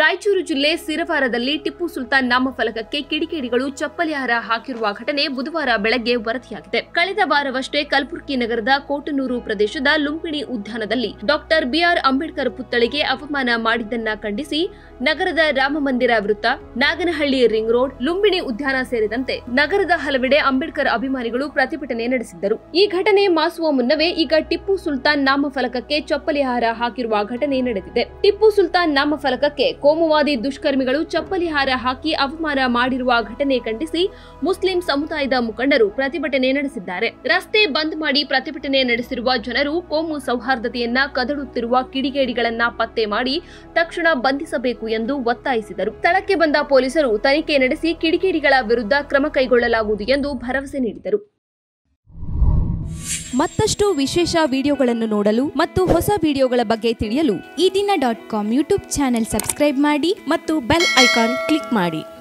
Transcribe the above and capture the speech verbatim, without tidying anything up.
ರಾಯಚೂರು ಜಿಲ್ಲೆ ಸಿರವಾರದಲ್ಲಿ ಟಿಪ್ಪು ಸುಲ್ತಾನ್ ನಾಮಫಲಕಕ್ಕೆ ಕಿಡಿಗೇಡಿಗಳು ಚಪ್ಪಲಿ ಹಾರ ಹಾಕಿರುವ ಘಟನೆ ಬುಧವಾರ ಬೆಳಗ್ಗೆ ವರದಿಯಾಗಿದೆ. ಕಳೆದ ವಾರವಷ್ಟೇ ಕಲಬುರಗಿ ನಗರದ ಕೋಟನೂರು ಪ್ರದೇಶದ ಲುಂಬಿನಿ ಉದ್ಯಾನದಲ್ಲಿ ಡಾಕ್ಟರ್ ಬಿಆರ್ ಅಂಬೇಡ್ಕರ್ ಪುತ್ಥಳಿಗೆ ಅವಮಾನ ಮಾಡಿದ್ದನ್ನ ಖಂಡಿಸಿ ನಗರದ ರಾಮಮಂದಿರ ವೃತ್ತ, ನಾಗನಹಳ್ಳಿ ರಿಂಗ್ ರೋಡ್, ಲುಂಬಿನಿ ಉದ್ಯಾನ ಸೇರಿದಂತೆ ನಗರದ ಹಲವೆಡೆ ಅಂಬೇಡ್ಕರ್ ಅಭಿಮಾನಿಗಳು ಪ್ರತಿಭಟನೆ ನಡೆಸಿದ್ದರು. ಈ ಘಟನೆ ಮಾಸುವ ಮುನ್ನವೇ ಈಗ ಟಿಪ್ಪು ಸುಲ್ತಾನ್ ನಾಮಫಲಕಕ್ಕೆ ಚಪ್ಪಲಿ ಹಾರ ಹಾಕಿರುವ ಘಟನೆ ನಡೆದಿದೆ. ಟಿಪ್ಪು ಸುಲ್ತಾನ್ ನಾಮಫಲಕಕ್ಕೆ ಕೋಮುವಾದಿ ದುಷ್ಕರ್ಮಿಗಳು ಚಪ್ಪಲಿ ಹಾರ ಹಾಕಿ ಅವಮಾನ ಮಾಡಿರುವ ಘಟನೆ ಖಂಡಿಸಿ ಮುಸ್ಲಿಂ ಸಮುದಾಯದ ಮುಖಂಡರು ಪ್ರತಿಭಟನೆ ನಡೆಸಿದ್ದಾರೆ. ರಸ್ತೆ ಬಂದ್ ಮಾಡಿ ಪ್ರತಿಭಟನೆ ನಡೆಸಿರುವ ಜನರು ಕೋಮು ಸೌಹಾರ್ದತೆಯನ್ನ ಕದಡುತ್ತಿರುವ ಕಿಡಿಗೇಡಿಗಳನ್ನ ಪತ್ತೆ ಮಾಡಿ ತಕ್ಷಣ ಬಂಧಿಸಬೇಕು ಎಂದು ಒತ್ತಾಯಿಸಿದರು. ಸ್ಥಳಕ್ಕೆ ಬಂದ ಪೊಲೀಸರು ತನಿಖೆ ನಡೆಸಿ ಕಿಡಿಗೇಡಿಗಳ ವಿರುದ್ಧ ಕ್ರಮ ಕೈಗೊಳ್ಳಲಾಗುವುದು ಎಂದು ಭರವಸೆ ನೀಡಿದರು. ಮತ್ತಷ್ಟು ವಿಶೇಷ ವಿಡಿಯೋಗಳನ್ನು ನೋಡಲು ಮತ್ತು ಹೊಸ ವಿಡಿಯೋಗಳ ಬಗ್ಗೆ ತಿಳಿಯಲು ಈ ದಿನ dot com YouTube channel subscribe ಮಾಡಿ ಮತ್ತು ಬೆಲ್ ಐಕಾನ್ ಕ್ಲಿಕ್ ಮಾಡಿ.